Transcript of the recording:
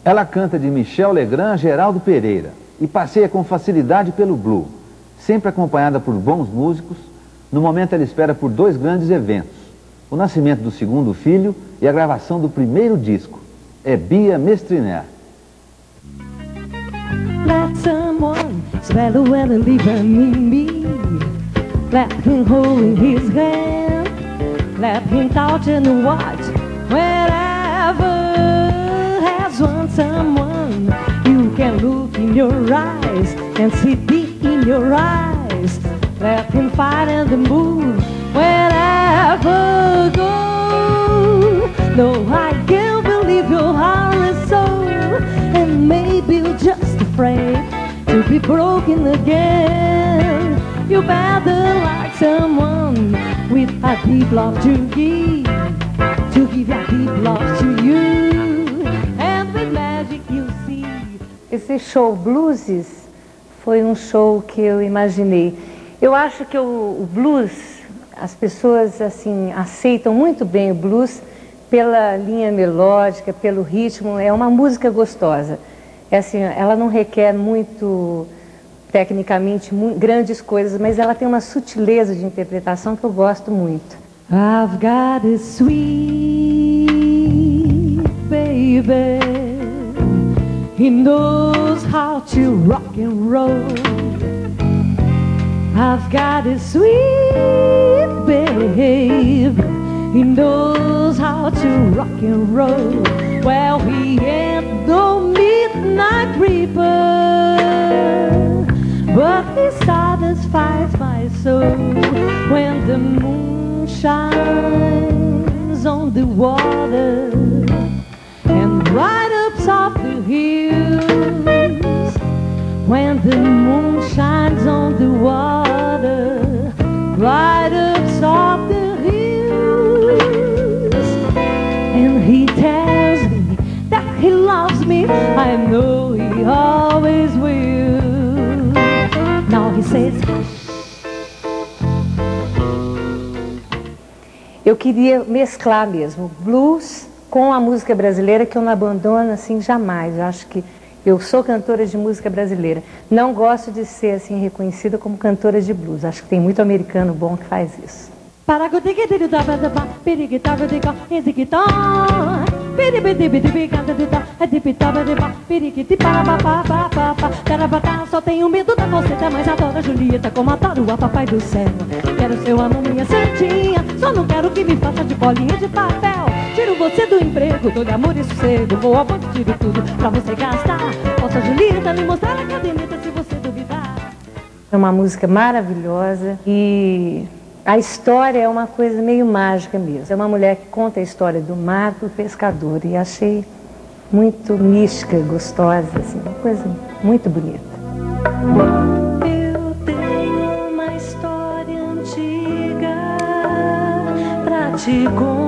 Ela canta de Michel Legrand a Geraldo Pereira e passeia com facilidade pelo blues, sempre acompanhada por bons músicos. No momento ela espera por dois grandes eventos: o nascimento do segundo filho e a gravação do primeiro disco. É Bia Mestriner. Let someone swallow well and leave in me. Let him hold in his hand. Let him touch and watch. Wherever has won someone, you can look in your eyes and see deep in your eyes. Let him fight and move wherever go. No, I can't believe your heart is so, and maybe you're just afraid to be broken again. You better like someone with a deep love to give your deep love to you, and with magic you see. Esse show Blues foi um show que eu imaginei. Eu acho que o blues, as pessoas assim aceitam muito bem o blues pela linha melódica, pelo ritmo. É uma música gostosa. É assim, ela não requer muito tecnicamente grandes coisas, mas ela tem uma sutileza de interpretação que eu gosto muito. I've got a sweet baby. He knows how to rock and roll. I've got a sweet baby. He knows how to rock and roll. Well, he ain't no midnight reaper, but he satisfies my soul when the moon shines on the water and right up top the hills. When the moon shines on the water, right up top the hills, and he tells me that he loves me, I know he always will. Now he says, eu queria mesclar mesmo blues com a música brasileira, que eu não abandono assim jamais. Eu acho que eu sou cantora de música brasileira. Não gosto de ser assim reconhecida como cantora de blues. Acho que tem muito americano bom que faz isso. Só tenho medo da falseta, mas adoro a Julieta como adoro a papai do céu. Quero seu amor, minha santinha, só não quero que me faça de bolinha de papel. Tiro você do emprego, dou-lhe amor e sossego, vou ao banco, tiro tudo pra você gastar. Posso a Julieta me mostrar a caderneta se você duvidar. É uma música maravilhosa e a história é uma coisa meio mágica mesmo. É uma mulher que conta a história do mar pro pescador e achei muito mística, gostosa, assim, uma coisa muito bonita. Eu tenho uma história antiga pra te contar.